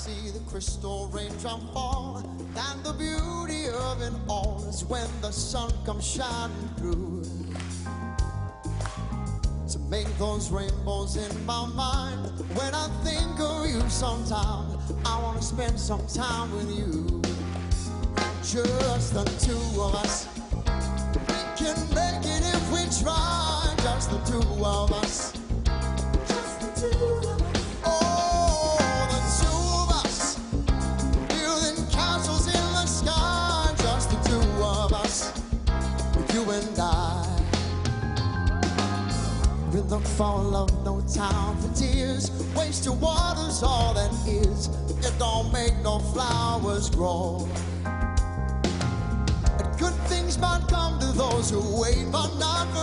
see the crystal raindrop fall, and the beauty of it all is when the sun comes shining through to make those rainbows in my mind. When I think of you sometime, I want to spend some time with you. Just the two of us, we can make it if we try. Just the two of us, just the two of us. And I, we look for love, no time for tears. Wasted water's all that is. It don't make no flowers grow. And good things might come to those who wait, but not